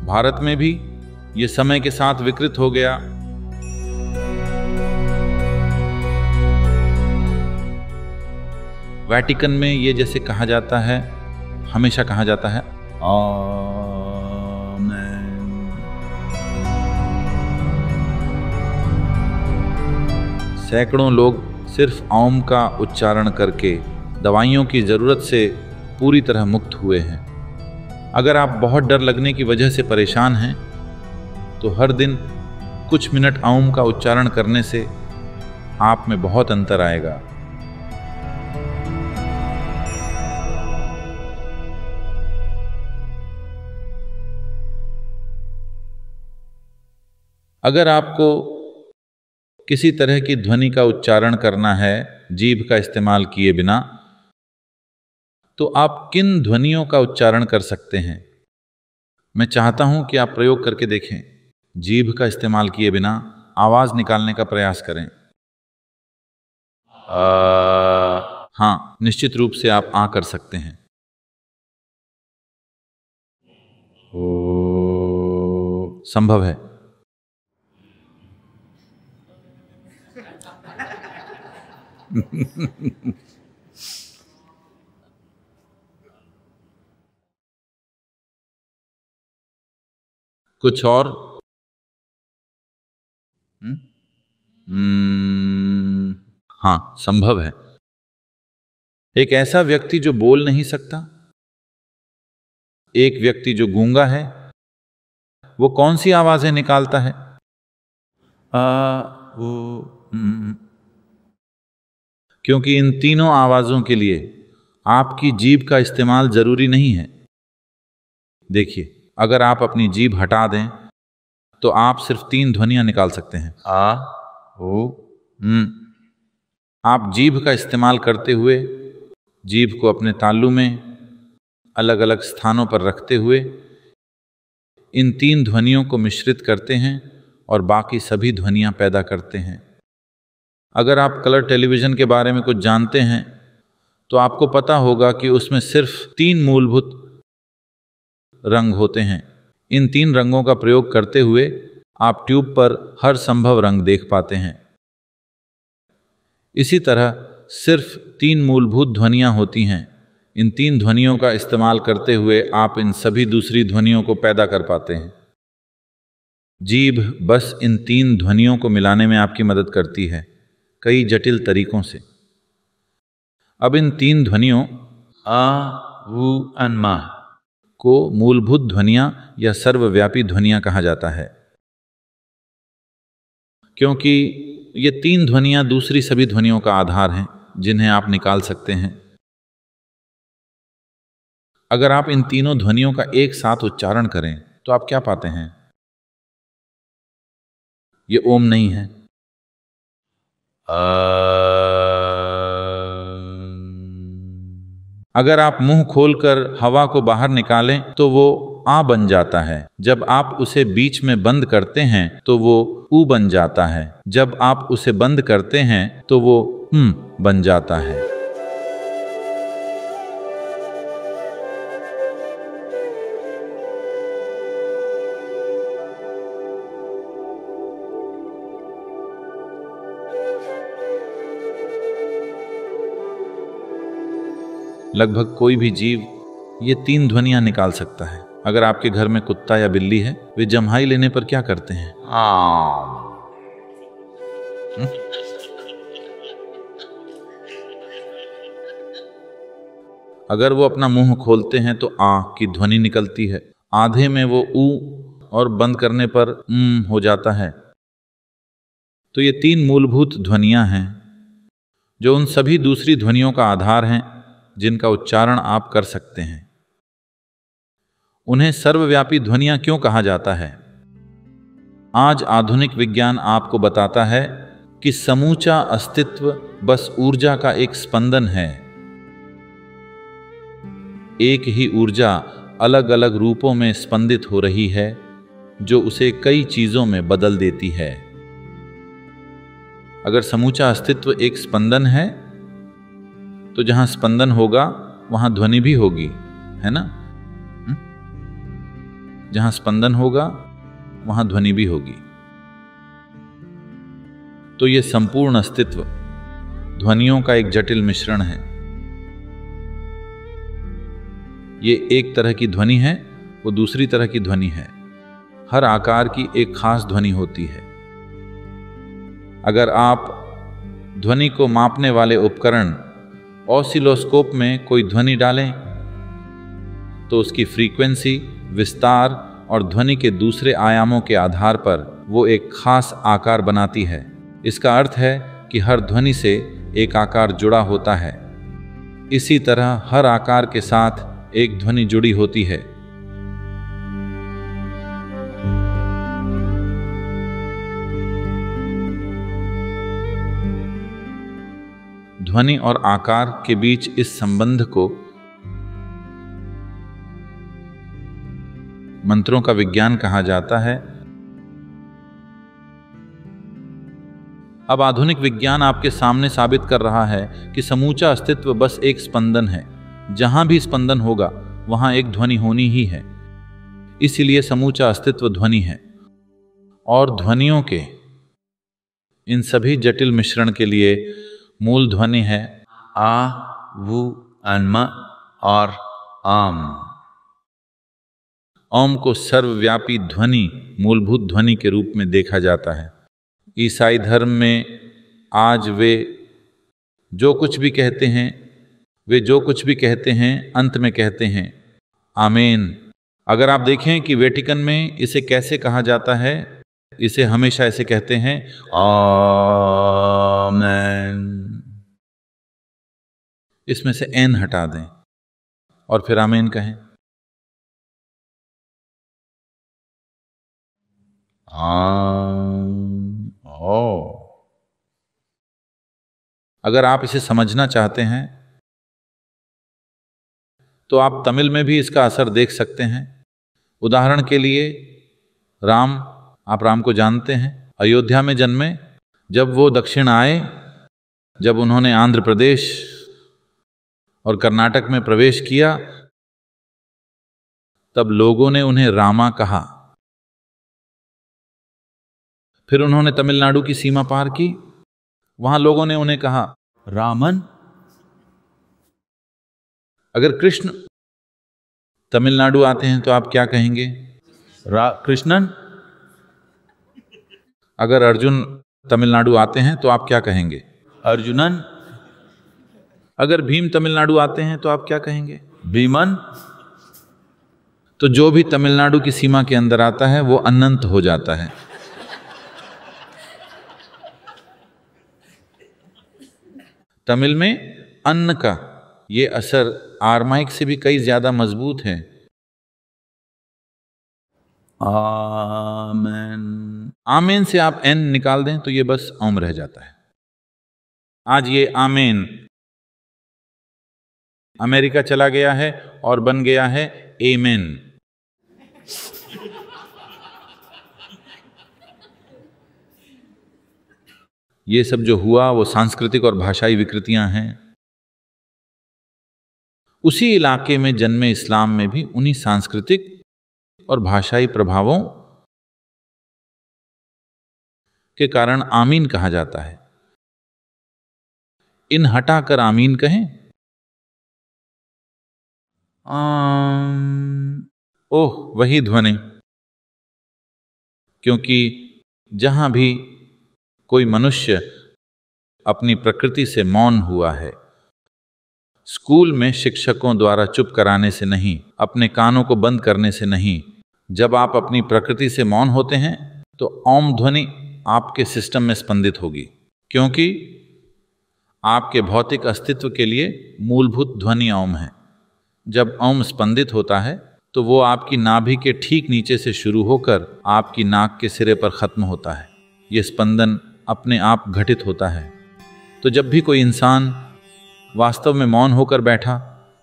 भारत में भी ये समय के साथ विकृत हो गया। वेटिकन में ये जैसे कहा जाता है, हमेशा कहा जाता है आमेन। सैकड़ों लोग सिर्फ ओम का उच्चारण करके दवाइयों की जरूरत से पूरी तरह मुक्त हुए हैं। अगर आप बहुत डर लगने की वजह से परेशान हैं तो हर दिन कुछ मिनट ओम का उच्चारण करने से आप में बहुत अंतर आएगा। अगर आपको किसी तरह की ध्वनि का उच्चारण करना है जीभ का इस्तेमाल किए बिना, तो आप किन ध्वनियों का उच्चारण कर सकते हैं? मैं चाहता हूं कि आप प्रयोग करके देखें। जीभ का इस्तेमाल किए बिना आवाज निकालने का प्रयास करें। हाँ, निश्चित रूप से आप आ कर सकते हैं। संभव है। कुछ और? हाँ, संभव है। एक ऐसा व्यक्ति जो बोल नहीं सकता, एक व्यक्ति जो गूंगा है, वो कौन सी आवाजें निकालता है? क्योंकि इन तीनों आवाजों के लिए आपकी जीभ का इस्तेमाल जरूरी नहीं है। देखिए, अगर आप अपनी जीभ हटा दें तो आप सिर्फ 3 ध्वनियां निकाल सकते हैं। आ, ओ, आप जीभ का इस्तेमाल करते हुए जीभ को अपने तालू में अलग अलग स्थानों पर रखते हुए इन 3 ध्वनियों को मिश्रित करते हैं और बाकी सभी ध्वनियां पैदा करते हैं। अगर आप कलर टेलीविजन के बारे में कुछ जानते हैं तो आपको पता होगा कि उसमें सिर्फ 3 मूलभूत रंग होते हैं। इन 3 रंगों का प्रयोग करते हुए आप ट्यूब पर हर संभव रंग देख पाते हैं। इसी तरह सिर्फ 3 मूलभूत ध्वनियां होती हैं। इन 3 ध्वनियों का इस्तेमाल करते हुए आप इन सभी दूसरी ध्वनियों को पैदा कर पाते हैं। जीभ बस इन 3 ध्वनियों को मिलाने में आपकी मदद करती है, कई जटिल तरीकों से। अब इन 3 ध्वनियों आ, वू, अन, मा को मूलभूत ध्वनियां या सर्वव्यापी ध्वनियां कहा जाता है, क्योंकि ये 3 ध्वनियां दूसरी सभी ध्वनियों का आधार हैं जिन्हें आप निकाल सकते हैं। अगर आप इन तीनों ध्वनियों का एक साथ उच्चारण करें तो आप क्या पाते हैं? ये ओम नहीं है। अगर आप मुंह खोलकर हवा को बाहर निकालें तो वो आ बन जाता है। जब आप उसे बीच में बंद करते हैं तो वो ऊ बन जाता है। जब आप उसे बंद करते हैं तो वो बन जाता है। लगभग कोई भी जीव ये 3 ध्वनियां निकाल सकता है। अगर आपके घर में कुत्ता या बिल्ली है, वे जम्हाई लेने पर क्या करते हैं? अगर वो अपना मुंह खोलते हैं तो आ की ध्वनि निकलती है। आधे में वो ऊ और बंद करने पर हो जाता है। तो ये 3 मूलभूत ध्वनियां हैं जो उन सभी दूसरी ध्वनियों का आधार हैं जिनका उच्चारण आप कर सकते हैं। उन्हें सर्वव्यापी ध्वनियां क्यों कहा जाता है? आज आधुनिक विज्ञान आपको बताता है कि समूचा अस्तित्व बस ऊर्जा का एक स्पंदन है। एक ही ऊर्जा अलग अलग रूपों में स्पंदित हो रही है जो उसे कई चीजों में बदल देती है। अगर समूचा अस्तित्व एक स्पंदन है तो जहां स्पंदन होगा वहां ध्वनि भी होगी, है ना? जहां स्पंदन होगा वहां ध्वनि भी होगी। तो ये संपूर्ण अस्तित्व ध्वनियों का एक जटिल मिश्रण है। ये एक तरह की ध्वनि है, वो दूसरी तरह की ध्वनि है। हर आकार की एक खास ध्वनि होती है। अगर आप ध्वनि को मापने वाले उपकरण ऑसिलोस्कोप में कोई ध्वनि डालें तो उसकी फ्रीक्वेंसी, विस्तार और ध्वनि के दूसरे आयामों के आधार पर वो एक खास आकार बनाती है। इसका अर्थ है कि हर ध्वनि से एक आकार जुड़ा होता है। इसी तरह हर आकार के साथ एक ध्वनि जुड़ी होती है। ध्वनि और आकार के बीच इस संबंध को मंत्रों का विज्ञान कहा जाता है। अब आधुनिक विज्ञान आपके सामने साबित कर रहा है कि समूचा अस्तित्व बस एक स्पंदन है। जहां भी स्पंदन होगा वहां एक ध्वनि होनी ही है। इसीलिए समूचा अस्तित्व ध्वनि है। और ध्वनियों के इन सभी जटिल मिश्रण के लिए मूल ध्वनि है आ, वु, अन्म और आम। ओम को सर्वव्यापी ध्वनि, मूलभूत ध्वनि के रूप में देखा जाता है। ईसाई धर्म में आज वे जो कुछ भी कहते हैं अंत में कहते हैं आमीन। अगर आप देखें कि वेटिकन में इसे कैसे कहा जाता है, इसे हमेशा ऐसे कहते हैं आमेन। इसमें से एन हटा दें और फिर आमीन कहें। अगर आप इसे समझना चाहते हैं तो आप तमिल में भी इसका असर देख सकते हैं। उदाहरण के लिए राम, आप राम को जानते हैं, अयोध्या में जन्मे। जब वो दक्षिण आए, जब उन्होंने आंध्र प्रदेश और कर्नाटक में प्रवेश किया, तब लोगों ने उन्हें रामा कहा। फिर उन्होंने तमिलनाडु की सीमा पार की, वहां लोगों ने उन्हें कहा रामन। अगर कृष्ण तमिलनाडु आते हैं तो आप क्या कहेंगे? कृष्णन। अगर अर्जुन तमिलनाडु आते हैं तो आप क्या कहेंगे? अर्जुनन। अगर भीम तमिलनाडु आते हैं तो आप क्या कहेंगे? भीमन। तो जो भी तमिलनाडु की सीमा के अंदर आता है वो अनंत हो जाता है। तमिल में अन्न का ये असर आरमाइक से भी कई ज्यादा मजबूत है। आमेन। आमेन से आप एन निकाल दें तो ये बस ओम रह जाता है। आज ये आमेन अमेरिका चला गया है और बन गया है एमेन। ये सब जो हुआ वो सांस्कृतिक और भाषाई विकृतियां हैं। उसी इलाके में जन्मे इस्लाम में भी उन्हीं सांस्कृतिक और भाषाई प्रभावों के कारण आमीन कहा जाता है। इन हटाकर आमीन कहें। ओह, वही ध्वनि। क्योंकि जहां भी कोई मनुष्य अपनी प्रकृति से मौन हुआ है, स्कूल में शिक्षकों द्वारा चुप कराने से नहीं, अपने कानों को बंद करने से नहीं, जब आप अपनी प्रकृति से मौन होते हैं तो ओम ध्वनि आपके सिस्टम में स्पंदित होगी। क्योंकि आपके भौतिक अस्तित्व के लिए मूलभूत ध्वनि ओम है। जब ओम स्पंदित होता है तो वो आपकी नाभि के ठीक नीचे से शुरू होकर आपकी नाक के सिरे पर खत्म होता है। ये स्पंदन अपने आप घटित होता है। तो जब भी कोई इंसान वास्तव में मौन होकर बैठा,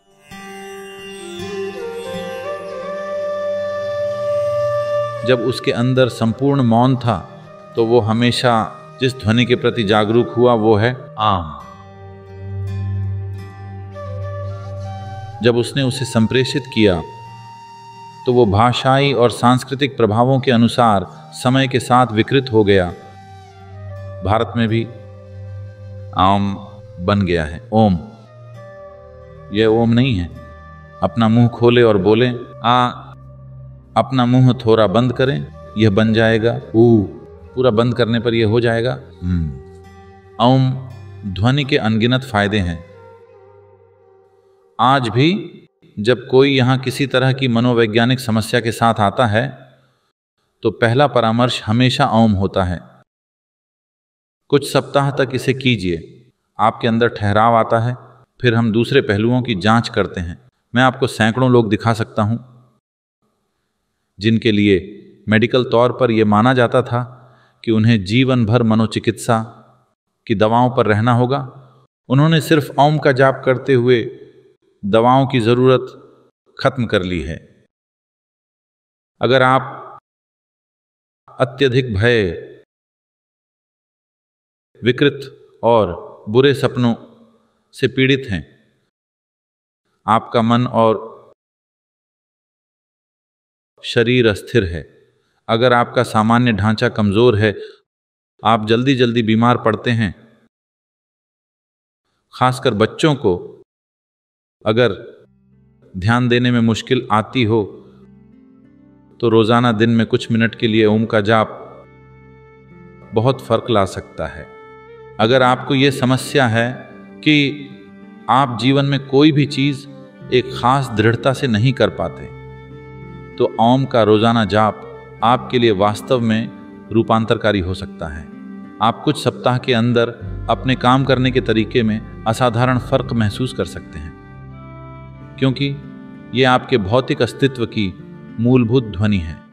जब उसके अंदर संपूर्ण मौन था, तो वो हमेशा जिस ध्वनि के प्रति जागरूक हुआ वो है आम। जब उसने उसे संप्रेषित किया तो वो भाषाई और सांस्कृतिक प्रभावों के अनुसार समय के साथ विकृत हो गया। भारत में भी आम बन गया है ओम। यह ओम नहीं है। अपना मुंह खोले और बोले आ, अपना मुंह थोड़ा बंद करें, यह बन जाएगा ऊ। पूरा बंद करने पर यह हो जाएगा ओम। ध्वनि के अनगिनत फायदे हैं। आज भी जब कोई यहां किसी तरह की मनोवैज्ञानिक समस्या के साथ आता है तो पहला परामर्श हमेशा ओम होता है। कुछ सप्ताह तक इसे कीजिए, आपके अंदर ठहराव आता है। फिर हम दूसरे पहलुओं की जांच करते हैं। मैं आपको सैकड़ों लोग दिखा सकता हूं जिनके लिए मेडिकल तौर पर यह माना जाता था कि उन्हें जीवन भर मनोचिकित्सा की दवाओं पर रहना होगा। उन्होंने सिर्फ ओम का जाप करते हुए दवाओं की जरूरत खत्म कर ली है। अगर आप अत्यधिक भय, विकृत और बुरे सपनों से पीड़ित हैं, आपका मन और शरीर अस्थिर है, अगर आपका सामान्य ढांचा कमजोर है, आप जल्दी जल्दी बीमार पड़ते हैं। खासकर बच्चों को अगर ध्यान देने में मुश्किल आती हो तो रोजाना दिन में कुछ मिनट के लिए ओम का जाप बहुत फर्क ला सकता है। अगर आपको यह समस्या है कि आप जीवन में कोई भी चीज एक खास दृढ़ता से नहीं कर पाते, तो ओम का रोजाना जाप आपके लिए वास्तव में रूपांतरकारी हो सकता है। आप कुछ सप्ताह के अंदर अपने काम करने के तरीके में असाधारण फर्क महसूस कर सकते हैं, क्योंकि ये आपके भौतिक अस्तित्व की मूलभूत ध्वनि है।